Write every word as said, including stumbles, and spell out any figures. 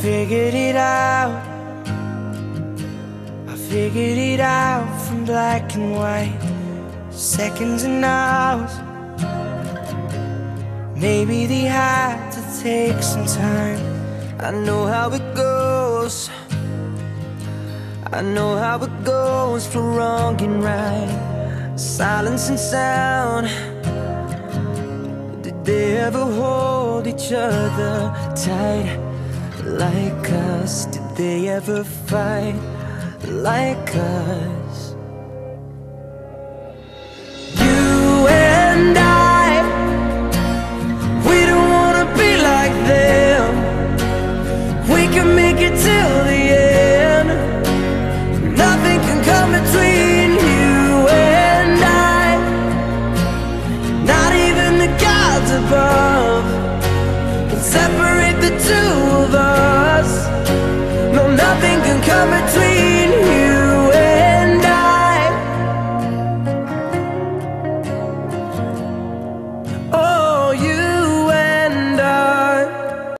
figured it out. I figured it out from black and white, seconds and hours. Maybe they had to take some time. I know how it goes. I know how it goes for wrong and right, silence and sound. Did they ever hold each other tight like us? Did they ever fight like us?